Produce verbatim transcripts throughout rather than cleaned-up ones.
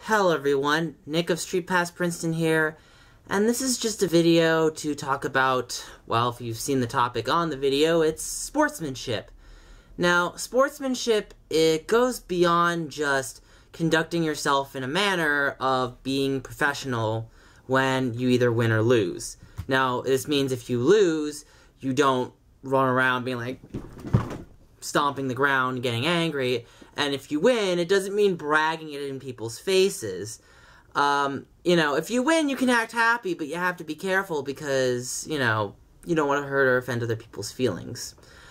Hello everyone, Nick of StreetPass Princeton here, and this is just a video to talk about, well, if you've seen the topic on the video, it's sportsmanship. Now, sportsmanship, it goes beyond just conducting yourself in a manner of being professional when you either win or lose. Now, this means if you lose, you don't run around being like, stomping the ground, getting angry, and if you win, it doesn't mean bragging it in people's faces. Um, you know, if you win, you can act happy, but you have to be careful because, you know, you don't want to hurt or offend other people's feelings.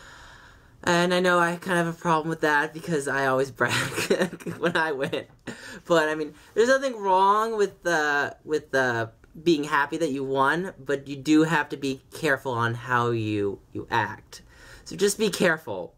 And I know I kind of have a problem with that because I always brag when I win. But, I mean, there's nothing wrong with, uh, with uh, being happy that you won, but you do have to be careful on how you, you act. So just be careful.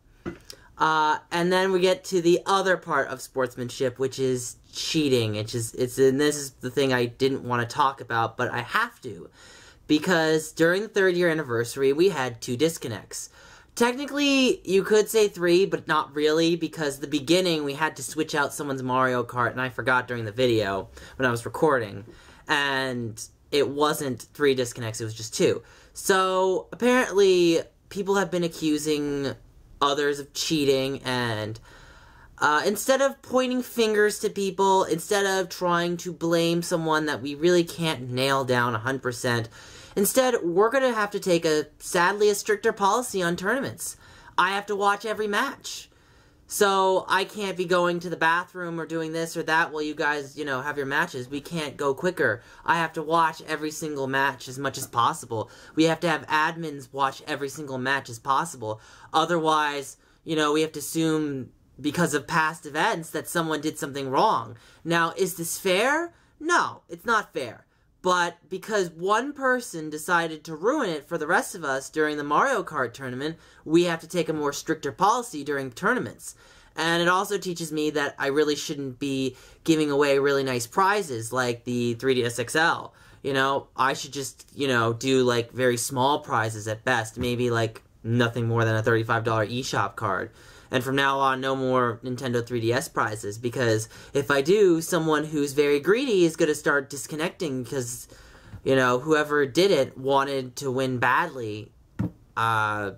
Uh, and then we get to the other part of sportsmanship, which is cheating. It's just, it's, and this is the thing I didn't want to talk about, but I have to. Because during the third year anniversary, we had two disconnects. Technically, you could say three, but not really, because the beginning, we had to switch out someone's Mario Kart, and I forgot during the video, when I was recording. And it wasn't three disconnects, it was just two. So, apparently, people have been accusing others of cheating, and uh, instead of pointing fingers to people, instead of trying to blame someone that we really can't nail down one hundred percent, instead, we're going to have to take a, sadly, a stricter policy on tournaments. I have to watch every match. So, I can't be going to the bathroom or doing this or that while you guys, you know, have your matches. We can't go quicker. I have to watch every single match as much as possible. We have to have admins watch every single match as possible. Otherwise, you know, we have to assume because of past events that someone did something wrong. Now, is this fair? No, it's not fair. But because one person decided to ruin it for the rest of us during the Mario Kart tournament, we have to take a more stricter policy during tournaments. And it also teaches me that I really shouldn't be giving away really nice prizes like the three D S X L. You know, I should just, you know, do like very small prizes at best. Maybe like nothing more than a thirty-five dollar eShop card. And from now on, no more Nintendo three D S prizes, because if I do, someone who's very greedy is going to start disconnecting because, you know, whoever did it wanted to win badly. Uh,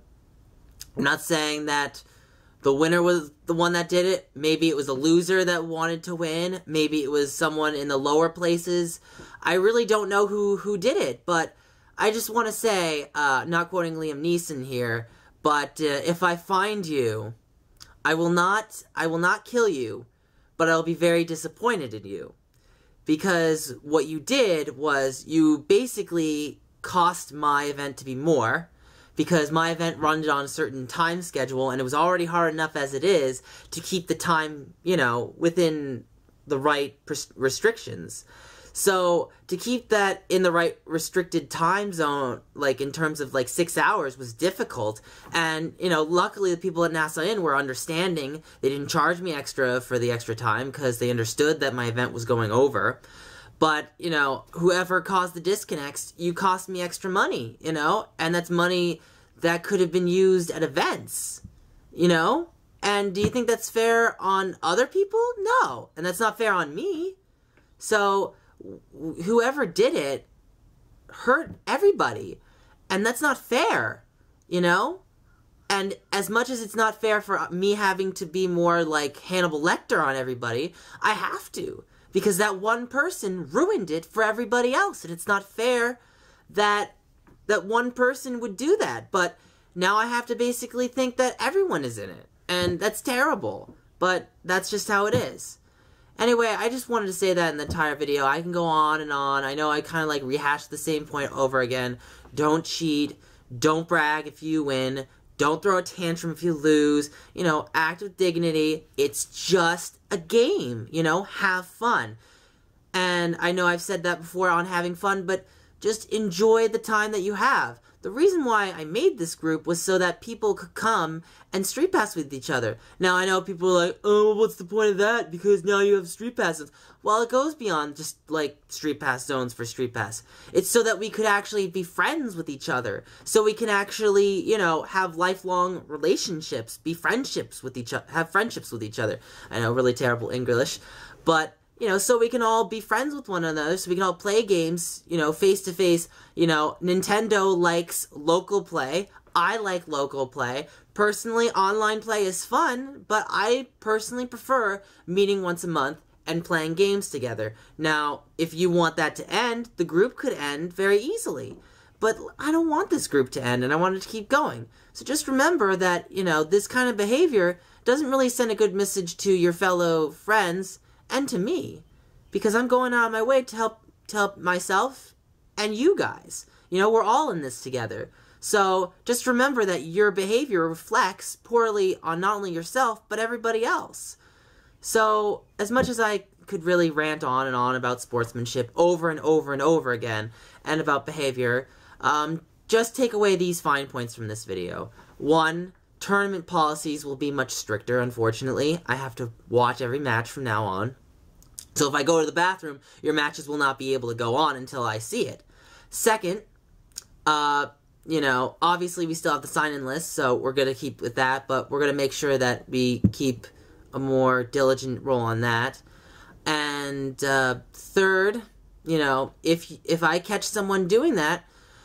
I'm not saying that the winner was the one that did it. Maybe it was a loser that wanted to win. Maybe it was someone in the lower places. I really don't know who, who did it, but I just want to say, uh, not quoting Liam Neeson here, but uh, if I find you, I will not, I will not kill you, but I'll be very disappointed in you. Because what you did was you basically cost my event to be more, because my event runs on a certain time schedule, and it was already hard enough as it is to keep the time, you know, within the right restrictions. So, to keep that in the right restricted time zone, like, in terms of, like, six hours was difficult. And, you know, luckily the people at NASA Inn were understanding. They didn't charge me extra for the extra time because they understood that my event was going over. But, you know, whoever caused the disconnects, you cost me extra money, you know? And that's money that could have been used at events, you know? And do you think that's fair on other people? No. And that's not fair on me. So whoever did it hurt everybody, and that's not fair, you know? And as much as it's not fair for me having to be more like Hannibal Lecter on everybody, I have to, because that one person ruined it for everybody else, and it's not fair that that one person would do that. But now I have to basically think that everyone is in it, and that's terrible, but that's just how it is. Anyway, I just wanted to say that in the entire video. I can go on and on. I know I kind of like rehashed the same point over again. Don't cheat. Don't brag if you win. Don't throw a tantrum if you lose. You know, act with dignity. It's just a game, you know? Have fun. And I know I've said that before on having fun, but just enjoy the time that you have. The reason why I made this group was so that people could come and street pass with each other. Now, I know people are like, oh, what's the point of that? Because now you have street passes. Well, it goes beyond just, like, street pass zones for street pass. It's so that we could actually be friends with each other. So we can actually, you know, have lifelong relationships, be friendships with each other, have friendships with each other. I know, really terrible English. But, you know, so we can all be friends with one another, so we can all play games, you know, face to face. You know, Nintendo likes local play. I like local play. Personally, online play is fun, but I personally prefer meeting once a month and playing games together. Now, if you want that to end, the group could end very easily. But I don't want this group to end, and I want it to keep going. So just remember that, you know, this kind of behavior doesn't really send a good message to your fellow friends and to me, because I'm going out of my way to help to help myself and you guys. You know, we're all in this together. So just remember that your behavior reflects poorly on not only yourself, but everybody else. So as much as I could really rant on and on about sportsmanship over and over and over again, and about behavior, um, just take away these fine points from this video. One, tournament policies will be much stricter, unfortunately. I have to watch every match from now on. So if I go to the bathroom, your matches will not be able to go on until I see it. Second, uh, you know, obviously we still have the sign-in list, so we're going to keep with that, but we're going to make sure that we keep a more diligent role on that. And uh, third, you know, if, if I catch someone doing that,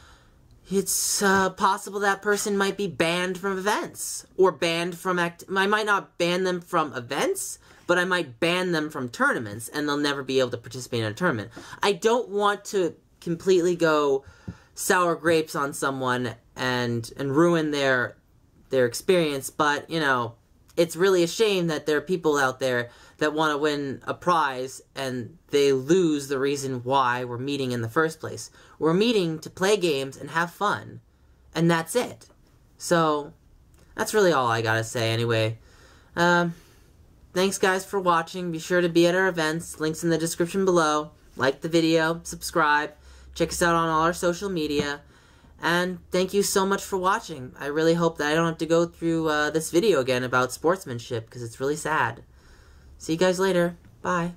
it's uh, possible that person might be banned from events, or banned from act- I might not ban them from events, but I might ban them from tournaments, and they'll never be able to participate in a tournament. I don't want to completely go sour grapes on someone and and ruin their their experience, but, you know, it's really a shame that there are people out there that want to win a prize, and they lose the reason why we're meeting in the first place. We're meeting to play games and have fun, and that's it. So, that's really all I gotta say anyway. Um... Thanks, guys, for watching. Be sure to be at our events. Links in the description below. Like the video. Subscribe. Check us out on all our social media. And thank you so much for watching. I really hope that I don't have to go through uh, this video again about sportsmanship, because it's really sad. See you guys later. Bye.